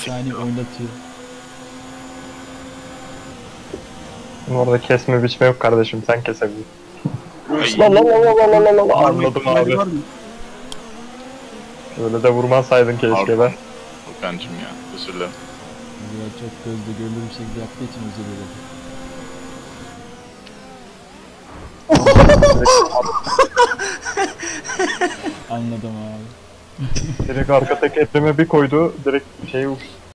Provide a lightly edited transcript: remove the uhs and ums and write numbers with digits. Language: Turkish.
saniye oynatıyor. Orada kesme biçme yok kardeşim, sen kesebilirsin. Ay. La la la la la la la la, Var mı? anladım İhtimali abi. var mı? Öyle de vurmasaydın keşke be. Furkan'cım ya, özür dilerim. Güzel, çok gözde görülür bir şekilde yaptığı için özür dilerim. Anladım abi. Direkt arka tekerleme bir koydu, direkt şey